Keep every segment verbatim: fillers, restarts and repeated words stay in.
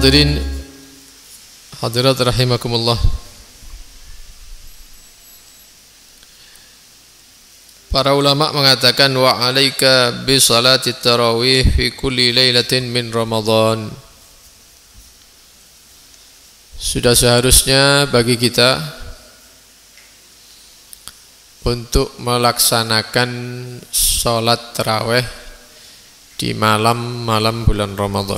Hadirin hadirat rahimakumullah. Para ulama mengatakan wa 'alaika bi salati tarawih fi kulli lailatin min Ramadan. Sudah seharusnya bagi kita untuk melaksanakan salat tarawih di malam-malam bulan Ramadan.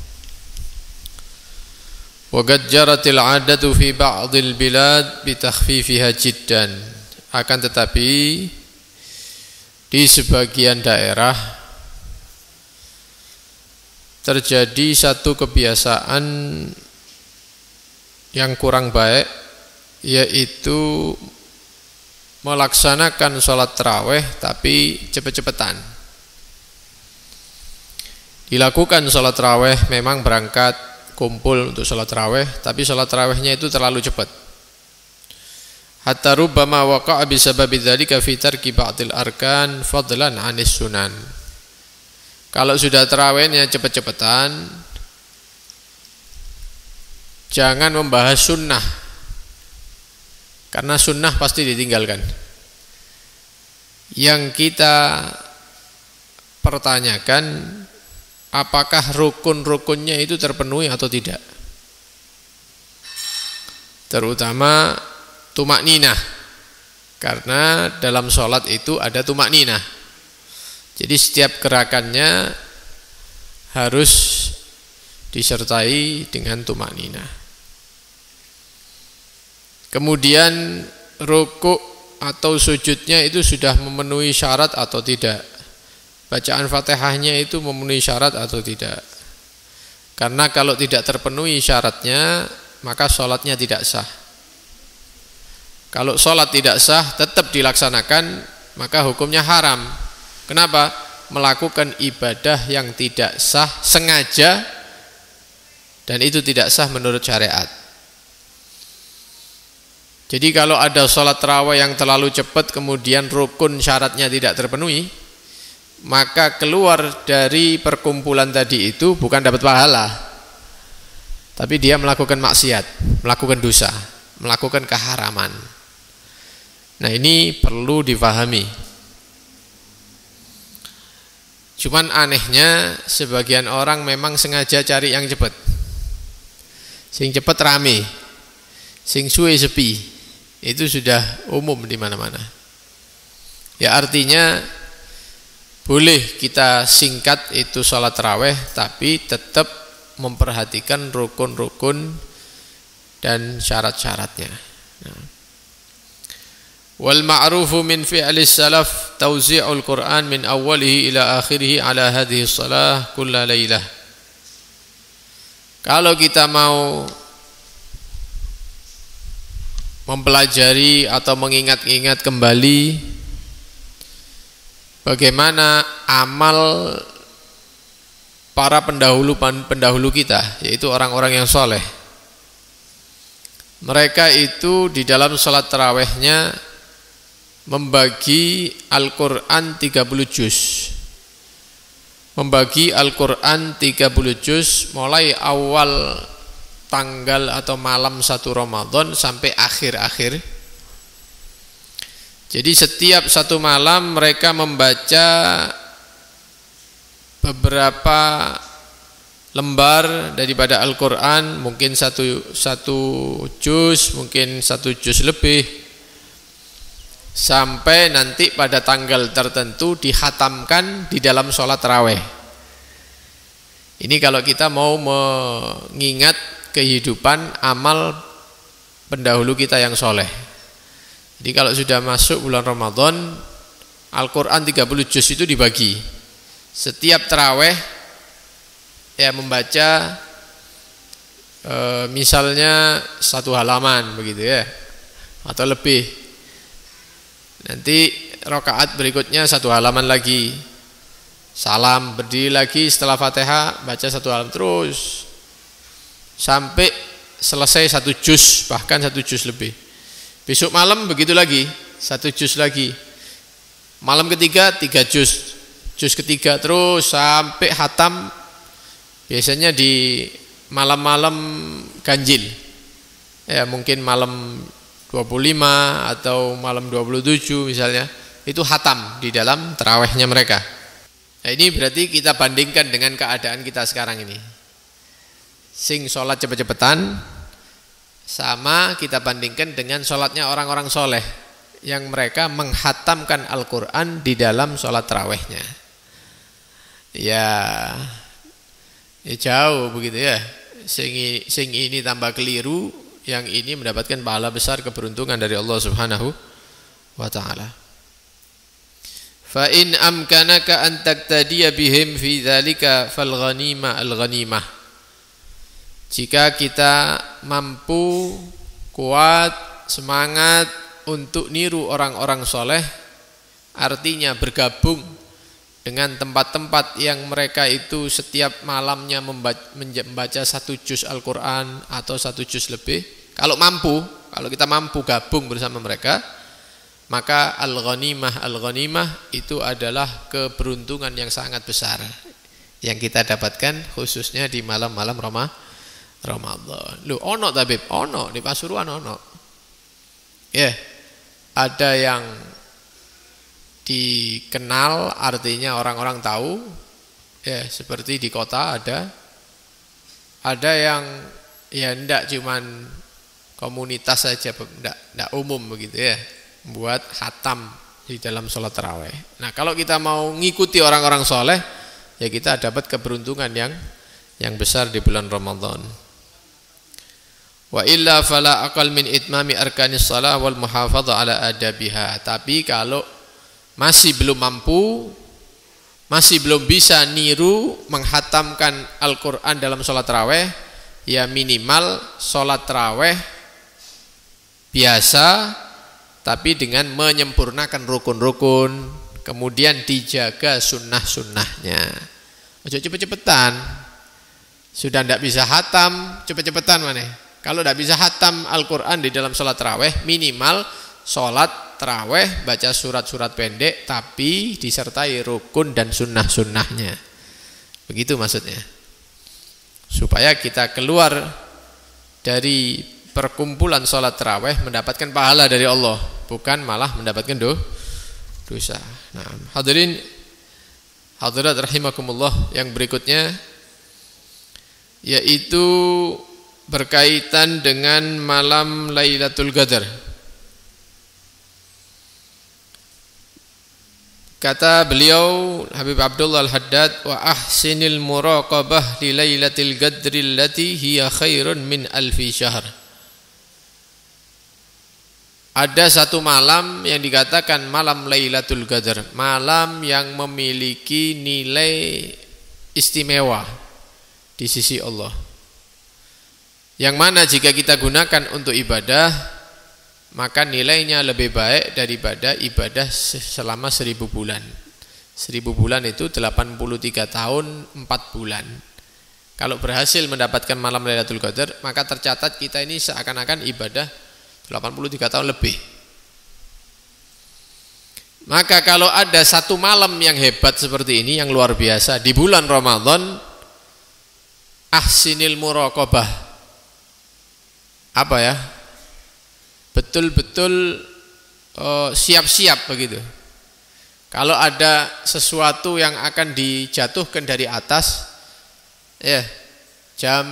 Wa qad jaratil 'adatu fi ba'dil bilad bi takhfifiha jiddan. Akan tetapi di sebagian daerah terjadi satu kebiasaan yang kurang baik, yaitu melaksanakan sholat tarawih tapi cepet-cepetan. Dilakukan sholat tarawih, memang berangkat kumpul untuk sholat tarawih, tapi sholat tarawihnya itu terlalu cepat. Hatta rubbama waqa'a bisababi dzalika fi tarki ba'dil arkan fadlan 'anis sunan. Kalau sudah tarawihnya cepet-cepetan, jangan membahas sunnah, karena sunnah pasti ditinggalkan. Yang kita pertanyakan, apakah rukun-rukunnya itu terpenuhi atau tidak, terutama tumakninah, karena dalam sholat itu ada tumakninah. Jadi setiap gerakannya harus disertai dengan tumakninah. Kemudian rukuk atau sujudnya itu sudah memenuhi syarat atau tidak, bacaan Fatihahnya itu memenuhi syarat atau tidak. Karena kalau tidak terpenuhi syaratnya, maka sholatnya tidak sah. Kalau sholat tidak sah tetap dilaksanakan, maka hukumnya haram. Kenapa? Melakukan ibadah yang tidak sah sengaja, dan itu tidak sah menurut syariat. Jadi kalau ada sholat tarawih yang terlalu cepat, kemudian rukun syaratnya tidak terpenuhi, maka keluar dari perkumpulan tadi itu bukan dapat pahala, tapi dia melakukan maksiat, melakukan dosa, melakukan keharaman. Nah, ini perlu difahami. Cuman anehnya sebagian orang memang sengaja cari yang cepat. Sing cepat rame, sing suwe sepi. Itu sudah umum di mana-mana. Ya, artinya boleh kita singkat itu sholat tarawih, tapi tetap memperhatikan rukun-rukun dan syarat-syaratnya. Nah. Wal ma'rufu min fi'lis salaf tawzi'ul Qur'an min awwalihi ila akhirih ala hadhihi shalah kulla lailah. Kalau kita mau mempelajari atau mengingat-ingat kembali bagaimana amal para pendahulu-pendahulu kita, yaitu orang-orang yang soleh. Mereka itu di dalam salat tarawihnya membagi Al-Quran tiga puluh juz. Membagi Al-Quran tiga puluh juz mulai awal tanggal atau malam satu Ramadan sampai akhir-akhir. Jadi setiap satu malam mereka membaca beberapa lembar daripada Al-Quran, mungkin satu, satu juz, mungkin satu juz lebih, sampai nanti pada tanggal tertentu dihatamkan di dalam sholat tarawih. Ini kalau kita mau mengingat kehidupan amal pendahulu kita yang soleh. Jadi kalau sudah masuk bulan Ramadan, Al-Quran tiga puluh juz itu dibagi. Setiap tarawih ya membaca e, misalnya satu halaman begitu ya, atau lebih. Nanti rakaat berikutnya satu halaman lagi, salam, berdiri lagi, setelah Fatihah baca satu halaman terus sampai selesai satu juz, bahkan satu juz lebih. Besok malam begitu lagi, satu juz lagi. Malam ketiga tiga juz, juz ketiga terus sampai hatam. Biasanya di malam-malam ganjil. Ya, mungkin malam dua puluh lima atau malam dua puluh tujuh misalnya, itu khatam di dalam tarawihnya mereka. Nah, ini berarti kita bandingkan dengan keadaan kita sekarang ini. Sing sholat cepet-cepetan sama kita bandingkan dengan sholatnya orang-orang soleh yang mereka menghatamkan Al-Quran di dalam sholat tarawihnya. Ya, ya jauh begitu ya. Sing, sing ini tambah keliru, yang ini mendapatkan pahala besar, keberuntungan dari Allah Subhanahu wa ta'ala. Fa in amkanaka an taqtadiya bihim fi dzalika fal ghanimah al ghanimah. Jika kita mampu, kuat, semangat untuk niru orang-orang soleh, artinya bergabung dengan tempat-tempat yang mereka itu setiap malamnya membaca satu juz Al-Quran atau satu juz lebih. Kalau mampu, kalau kita mampu gabung bersama mereka, maka al-ghanimah al-ghanimah itu adalah keberuntungan yang sangat besar yang kita dapatkan khususnya di malam-malam Ramadan. Loh, ono tabib, ono di Pasuruan ono. Ya, yeah. Ada yang dikenal, artinya orang-orang tahu. Ya, yeah, seperti di kota ada. Ada yang ya ndak cuman komunitas saja, ndak ndak umum begitu ya. Buat khatam di dalam sholat tarawih. Nah, kalau kita mau ngikuti orang-orang soleh, ya kita dapat keberuntungan yang yang besar di bulan Ramadan. Wa illa fala aqal min itmami arkanis shalah wal muhafadzah ala adabiha. Tapi kalau masih belum mampu, masih belum bisa niru menghatamkan Al-Quran dalam sholat tarawih, ya minimal sholat tarawih biasa, tapi dengan menyempurnakan rukun-rukun, kemudian dijaga sunnah-sunnahnya. Ojo cepet-cepetan. Sudah tidak bisa hatam, cepet-cepetan mana? Kalau tidak bisa hatam Al-Quran di dalam sholat tarawih, minimal sholat tarawih baca surat-surat pendek, tapi disertai rukun dan sunnah-sunnahnya. Begitu maksudnya. Supaya kita keluar dari perkumpulan sholat tarawih mendapatkan pahala dari Allah, bukan malah mendapatkan do, dosa. Nah, hadirin hadirat rahimakumullah, yang berikutnya yaitu berkaitan dengan malam Lailatul Qadar. Kata beliau Habib Abdullah Al-Haddad, wa ahsinil muraqabah li Lailatul Qadri allati hiya khairun min alfi syahr. Ada satu malam yang dikatakan malam Lailatul Qadar, malam yang memiliki nilai istimewa di sisi Allah, yang mana jika kita gunakan untuk ibadah, maka nilainya lebih baik daripada ibadah selama seribu bulan. Seribu bulan itu delapan puluh tiga tahun empat bulan. Kalau berhasil mendapatkan malam Lailatul Qadar, maka tercatat kita ini seakan-akan ibadah delapan puluh tiga tahun lebih. Maka kalau ada satu malam yang hebat seperti ini, yang luar biasa di bulan Ramadan, ahsinil muraqabah, apa ya, betul-betul uh, siap-siap begitu. Kalau ada sesuatu yang akan dijatuhkan dari atas, ya jam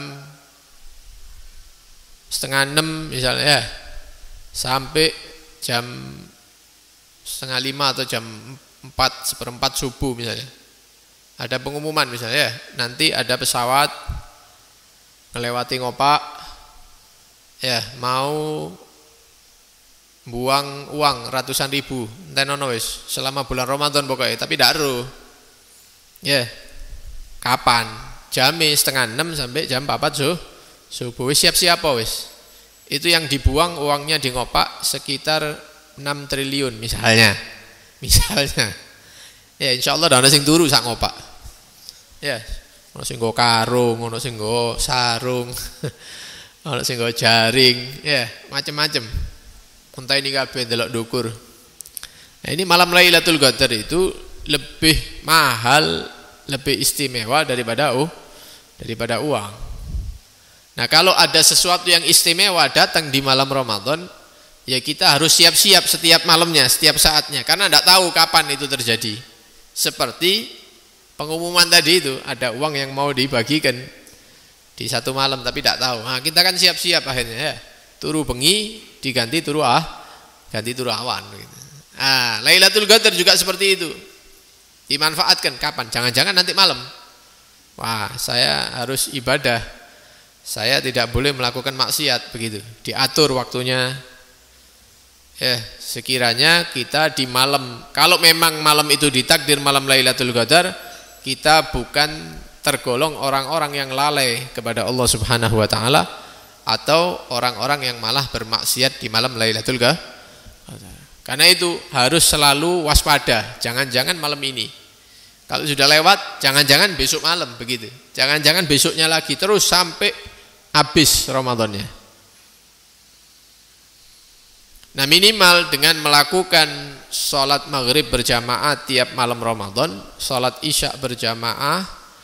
setengah enam misalnya, ya, sampai jam setengah lima atau jam empat seperempat subuh misalnya, ada pengumuman misalnya, ya, nanti ada pesawat melewati Ngopak, ya, mau buang uang ratusan ribu, entenono wis selama bulan Ramadan pokoknya, tapi ndak ero. Ya. Kapan? Jam setengah enam sampai jam empat subuh. Subuh wis siap-siap wis. Itu yang dibuang uangnya di Ngopak sekitar enam triliun misalnya. Misalnya. Ya insyaallah ada sing turu sak Ngopak. Ya, ono sing nggo karung, ono sing nggo sarung. Ono sing nggo jaring, ya, macam-macam. Entah ini kabeh ndelok dukur. Nah, ini malam Lailatul Qadar itu lebih mahal, lebih istimewa daripada uh, daripada uang. Nah, kalau ada sesuatu yang istimewa datang di malam Ramadan, ya kita harus siap-siap setiap malamnya, setiap saatnya, karena tidak tahu kapan itu terjadi. Seperti pengumuman tadi itu, ada uang yang mau dibagikan di satu malam tapi tidak tahu. Nah, kita kan siap-siap akhirnya ya. Turu bengi diganti turu ah, ganti turu awan gitu. Ah, Lailatul Qadar juga seperti itu. Dimanfaatkan kapan? Jangan-jangan nanti malam. Wah, saya harus ibadah. Saya tidak boleh melakukan maksiat begitu. Diatur waktunya. Ya, sekiranya kita di malam, kalau memang malam itu ditakdir malam Lailatul Qadar, kita bukan tergolong orang-orang yang lalai kepada Allah Subhanahu wa taala atau orang-orang yang malah bermaksiat di malam Lailatul Qadar. Karena itu harus selalu waspada, jangan-jangan malam ini. Kalau sudah lewat, jangan-jangan besok malam begitu. Jangan-jangan besoknya lagi, terus sampai habis Ramadannya. Nah, minimal dengan melakukan sholat maghrib berjamaah tiap malam Ramadan, sholat isya berjamaah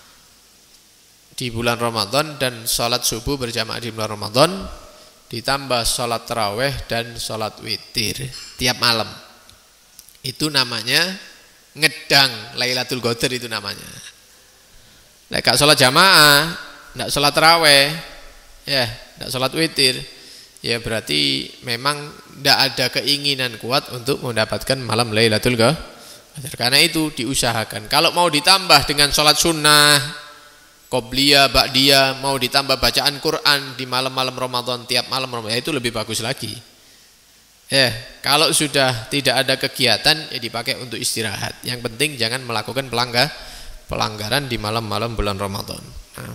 di bulan Ramadan, dan sholat subuh berjamaah di bulan Ramadan, ditambah sholat taraweh dan sholat witir tiap malam. Itu namanya ngedang Lailatul Qadar, itu namanya. Nah, kalau sholat jamaah, tidak sholat taraweh, ya, tidak sholat witir, ya berarti memang tidak ada keinginan kuat untuk mendapatkan malam Lailatul Qadar. Karena itu diusahakan. Kalau mau ditambah dengan sholat sunnah, qobliyah, ba'diyah, mau ditambah bacaan Quran di malam-malam Ramadan, tiap malam Ramadan, ya itu lebih bagus lagi. Ya, kalau sudah tidak ada kegiatan, ya dipakai untuk istirahat. Yang penting jangan melakukan pelanggar, pelanggaran di malam-malam bulan Ramadan. Nah.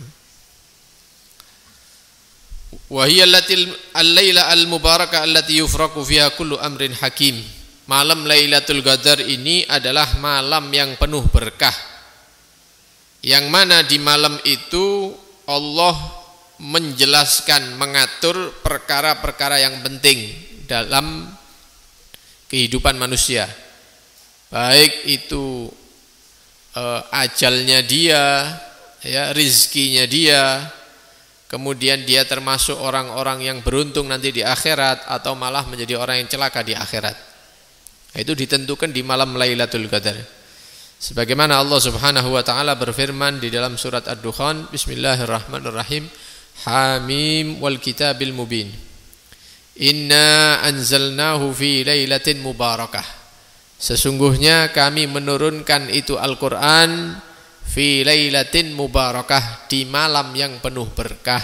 Wa hiya al-laila al-mubarakah allati yufraqu fiha kullu amrin hakim. Malam Lailatul Qadar ini adalah malam yang penuh berkah. Yang mana di malam itu Allah menjelaskan, mengatur perkara-perkara yang penting dalam kehidupan manusia. Baik itu eh, ajalnya dia, ya, rizkinya dia, kemudian dia termasuk orang-orang yang beruntung nanti di akhirat atau malah menjadi orang yang celaka di akhirat. Itu ditentukan di malam Lailatul Qadar. Sebagaimana Allah Subhanahu wa taala berfirman di dalam surat Ad-Dukhan, Bismillahirrahmanirrahim, Hamim wal kitabil mubin. Inna anzalnahu fi lailatin mubarakah. Sesungguhnya kami menurunkan itu Al-Qur'an fi lailatin mubarakah, di malam yang penuh berkah.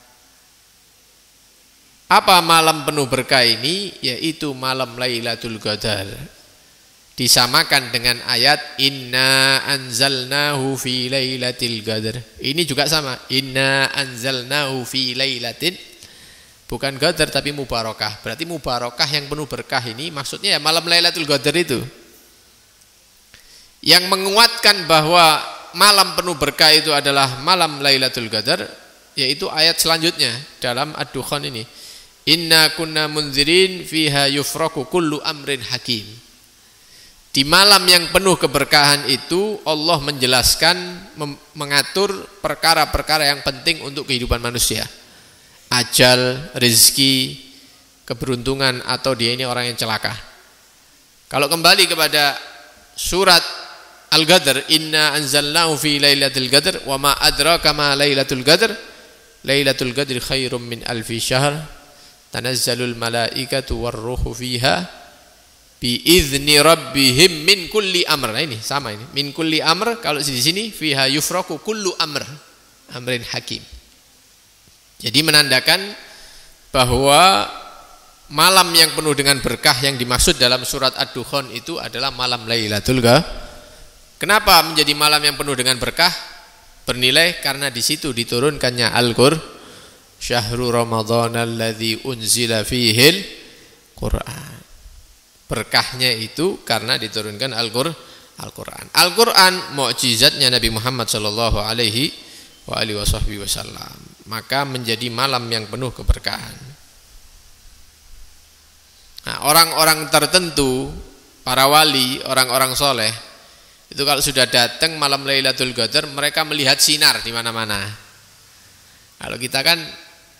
Apa malam penuh berkah ini? Yaitu malam Lailatul Qadar. Disamakan dengan ayat Inna anzalnahu fi lailatul qadar. Ini juga sama, Inna anzalnahu fi lailatin, bukan qadar tapi mubarakah. Berarti mubarakah yang penuh berkah ini maksudnya ya malam Lailatul Qadar itu. Yang menguatkan bahwa malam penuh berkah itu adalah malam Lailatul Qadar, yaitu ayat selanjutnya dalam Ad-Dukhan ini. Inna kunna munzirin fiha yufraku kullu amrin hakim. Di malam yang penuh keberkahan itu Allah menjelaskan, mengatur perkara-perkara yang penting untuk kehidupan manusia. Ajal, rezeki, keberuntungan, atau dia ini orang yang celaka. Kalau kembali kepada surat Al-Qadr, Inna anzalnahu fi lailatul qadr wa ma adraka ma lailatul qadr. Lailatul qadri khairum min alfi syahr. Tanazzalul malaikatu warruhu fiha biizni rabbihim min kulli amr. Nah, ini sama ini. Min kulli amr, kalau di sini fiha yufraku kullu amr, amrin hakim. Jadi menandakan bahwa malam yang penuh dengan berkah yang dimaksud dalam surat Ad-Dukhan itu adalah malam Lailatul Qadar. Kenapa menjadi malam yang penuh dengan berkah? Bernilai karena di situ diturunkannya Al-Qur'an. Syahrul Ramadan alladzi unzila fihil Qur'an. Berkahnya itu karena diturunkan Al-Qur'an. Al-Qur'an. Al-Qur'an mukjizatnya Nabi Muhammad sallallahu alaihi wa alihi wasallam. Maka menjadi malam yang penuh keberkahan. Nah, orang-orang tertentu, para wali, orang-orang soleh, itu kalau sudah datang malam Lailatul Qadar, mereka melihat sinar di mana-mana. Kalau kita kan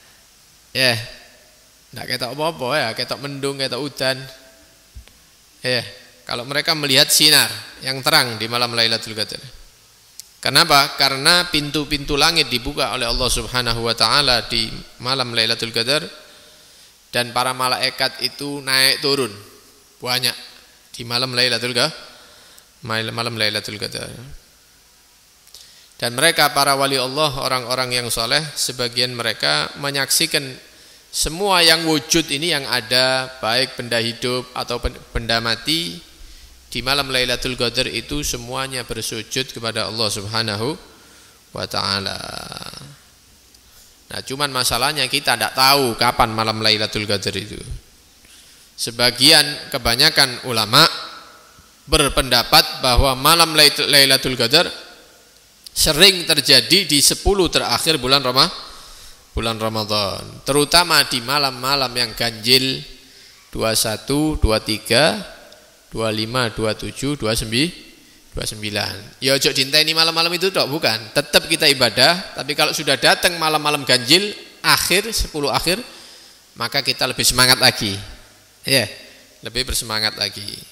Ya, enggak ketok apa-apa ya, ketok mendung, ketok udan. Ya, kalau mereka melihat sinar yang terang di malam Lailatul Qadar. Kenapa? Karena pintu-pintu langit dibuka oleh Allah Subhanahu wa taala di malam Lailatul Qadar dan para malaikat itu naik turun banyak di malam Lailatul Qadar. Malam Lailatul Qadar. Dan mereka para wali Allah, orang-orang yang soleh, sebagian mereka menyaksikan semua yang wujud ini yang ada, baik benda hidup atau benda mati, di malam Lailatul Qadar itu semuanya bersujud kepada Allah Subhanahu wa taala. Nah, cuman masalahnya kita tidak tahu kapan malam Lailatul Qadar itu. Sebagian kebanyakan ulama berpendapat bahwa malam Lailatul Qadar sering terjadi di sepuluh terakhir bulan Ramadan, bulan Ramadan, terutama di malam-malam yang ganjil dua puluh satu, dua puluh tiga, dua puluh lima, dua puluh tujuh, dua puluh sembilan. Ya ojo dinteni malam-malam itu tok, bukan. Tetap kita ibadah, tapi kalau sudah datang malam-malam ganjil akhir sepuluh akhir, maka kita lebih semangat lagi. Ya, lebih bersemangat lagi.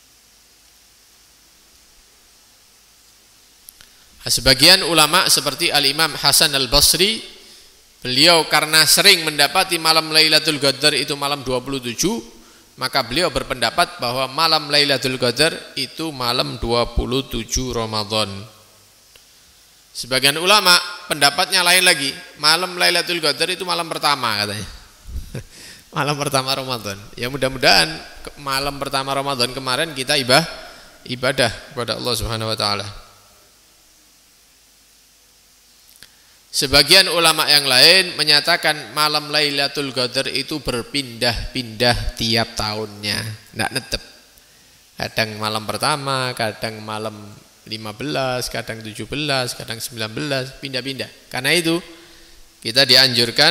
Sebagian ulama seperti Al-Imam Hasan Al-Basri, beliau karena sering mendapati malam Lailatul Qadar itu malam dua puluh tujuh, maka beliau berpendapat bahwa malam Lailatul Qadar itu malam dua puluh tujuh Ramadan. Sebagian ulama pendapatnya lain lagi, malam Lailatul Qadar itu malam pertama katanya. Malam pertama Ramadan. Ya mudah-mudahan malam pertama Ramadan kemarin kita ibadah ibadah kepada Allah Subhanahu wa taala. Sebagian ulama yang lain menyatakan malam Lailatul Qadar itu berpindah-pindah tiap tahunnya, tidak netep. Kadang malam pertama, kadang malam lima belas, kadang tujuh belas, kadang sembilan belas, pindah-pindah. Karena itu kita dianjurkan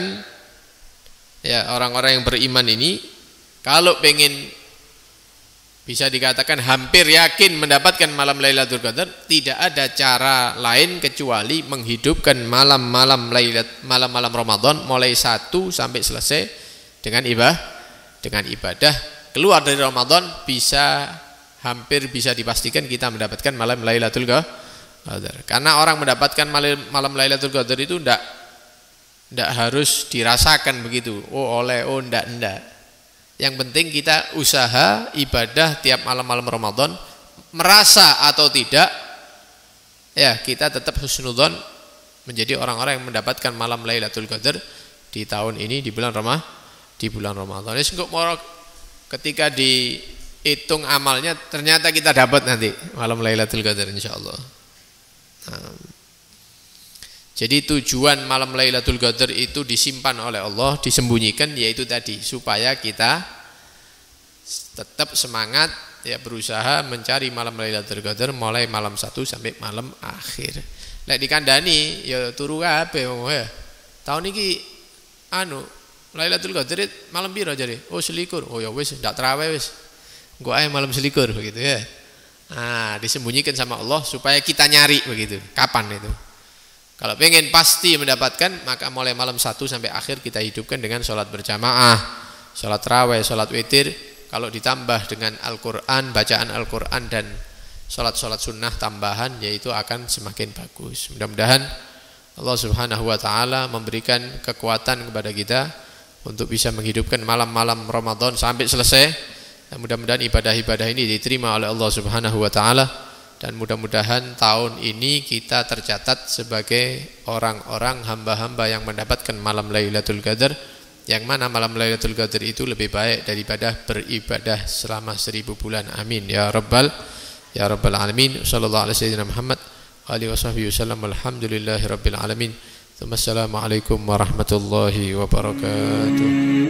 ya orang-orang yang beriman ini kalau pengen bisa dikatakan hampir yakin mendapatkan malam Lailatul Qadar, tidak ada cara lain kecuali menghidupkan malam-malam Lailat, malam-malam Ramadan mulai satu sampai selesai dengan ibadah, dengan ibadah. Keluar dari Ramadan bisa hampir bisa dipastikan kita mendapatkan malam Lailatul Qadar. Karena orang mendapatkan malam, malam Lailatul Qadar itu tidak tidak harus dirasakan begitu. Oh oleh, oh ndak ndak. Yang penting kita usaha ibadah tiap malam-malam Ramadan, merasa atau tidak, ya kita tetap husnudzon menjadi orang-orang yang mendapatkan malam Lailatul Qadar di tahun ini di bulan Ramadan, di bulan Ramadan. Ini ketika dihitung amalnya ternyata kita dapat nanti malam Lailatul Qadar insyaallah. Nah, jadi tujuan malam Lailatul Qadar itu disimpan oleh Allah, disembunyikan, yaitu tadi supaya kita tetap semangat ya berusaha mencari malam Lailatul Qadar mulai malam satu sampai malam akhir. Lek dikandani ya turu kabeh wong ya. Tahun iki anu Lailatul Qadar malam piro jare? Oh selikur. Oh ya wis ndak traweh wis. Engko ae malam selikur begitu ya. Nah, disembunyikan sama Allah supaya kita nyari begitu. Kapan itu? Kalau pengen pasti mendapatkan, maka mulai malam satu sampai akhir kita hidupkan dengan sholat berjamaah, sholat raweh, sholat witir. Kalau ditambah dengan Al-Quran, bacaan Al-Quran dan sholat-sholat sunnah tambahan, yaitu akan semakin bagus. Mudah-mudahan Allah Subhanahu wa ta'ala memberikan kekuatan kepada kita untuk bisa menghidupkan malam-malam Ramadan sampai selesai. Dan mudah-mudahan ibadah-ibadah ini diterima oleh Allah Subhanahu wa ta'ala. Dan mudah-mudahan tahun ini kita tercatat sebagai orang-orang hamba-hamba yang mendapatkan malam Lailatul Qadar, yang mana malam Lailatul Qadar itu lebih baik daripada beribadah selama seribu bulan. Amin ya rabbal ya rabbal alamin. Sallallahu alaihi wasallam Muhammad alihi washabihi wasallam. Alhamdulillahirabbil alamin. Assalamualaikum warahmatullahi wabarakatuh.